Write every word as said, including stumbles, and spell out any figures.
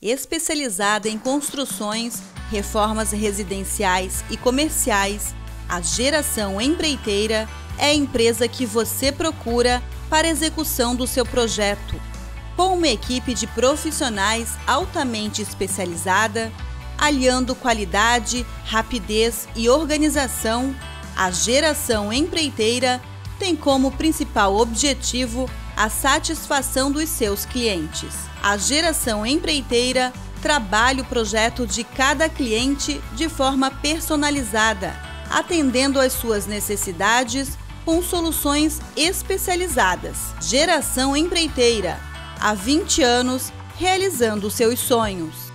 Especializada em construções, reformas residenciais e comerciais, a Geração Empreiteira é a empresa que você procura para a execução do seu projeto. Com uma equipe de profissionais altamente especializada, aliando qualidade, rapidez e organização, a Geração Empreiteira tem como principal objetivo a satisfação dos seus clientes. A Geração Empreiteira trabalha o projeto de cada cliente de forma personalizada, atendendo às suas necessidades com soluções especializadas. Geração Empreiteira, há vinte anos realizando seus sonhos.